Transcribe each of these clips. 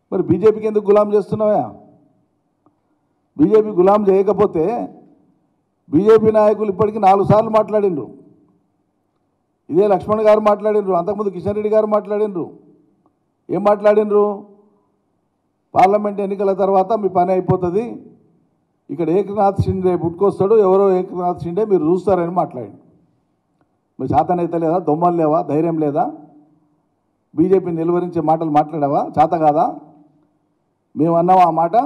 మరి బీజేపీకి ఎందుకు గులాం చేస్తున్నావా? బీజేపీ గులాం చేయకపోతే బీజేపీ నాయకులు ఇప్పటికీ 4 సార్లు మాట్లాడినరు. ఇదే లక్ష్మణ్ గారు మాట్లాడినరు, అంతకుముందు కిషన్ రెడ్డి గారు మాట్లాడినరు. ఏం మాట్లాడినరు? పార్లమెంట్ ఎన్నికల తర్వాత మీ పని అయిపోతుంది, ఇక్కడ ఏకనాథ్ షిండే పుట్టుకొస్తాడు, ఎవరో ఏకనాథ్ షిండే మీరు చూస్తారని మాట్లాడిండు. మీరు చేతనైతే లేదా? దొమ్మలు లేవా? ధైర్యం లేదా? బీజేపీ నిలువరించే మాటలు మాట్లాడావా? చేత కాదా? మేము అన్నావా ఆ మాట?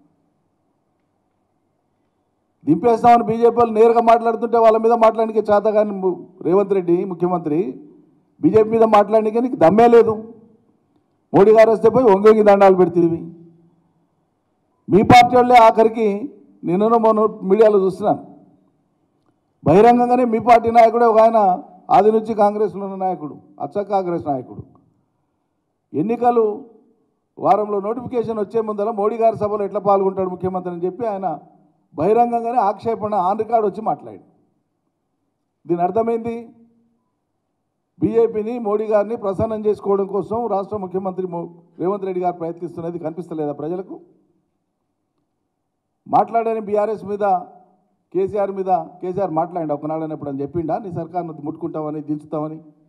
దింపేస్తామని బీజేపీ వాళ్ళు నేరుగా మాట్లాడుతుంటే వాళ్ళ మీద మాట్లాడడానికి చేత కానీ రేవంత్ రెడ్డి ముఖ్యమంత్రి బీజేపీ మీద మాట్లాడడానికి నీకు దమ్మే లేదు. మోడీ గారు వస్తే పోయి ఒంగోగి దండాలు పెడుతుంది. మీ పార్టీ వాళ్ళే ఆఖరికి నిన్న మొన్న మీడియాలో చూస్తున్నాను, బహిరంగంగానే మీ పార్టీ నాయకుడే ఒక ఆయన ఆది నుంచి కాంగ్రెస్లో ఉన్న నాయకుడు, అచ్చ కాంగ్రెస్ నాయకుడు, ఎన్నికలు వారంలో నోటిఫికేషన్ వచ్చే ముందర మోడీ గారి సభలో ఎట్లా పాల్గొంటాడు ముఖ్యమంత్రి అని చెప్పి ఆయన బహిరంగంగానే ఆక్షేపణ ఆన్ రికార్డ్ వచ్చి మాట్లాడాడు. దీని అర్థమైంది, బీజేపీని మోడీ గారిని ప్రసన్నం చేసుకోవడం కోసం రాష్ట్ర ముఖ్యమంత్రి రేవంత్ రెడ్డి గారు ప్రయత్నిస్తున్నది కనిపిస్తలేదా ప్రజలకు? మాట్లాడని బీఆర్ఎస్ మీద కేసీఆర్ మాట్లాడి ఒకనాడని ఎప్పుడు అని చెప్పిండా నీ సర్కార్ను ముట్టుకుంటామని దించుతామని?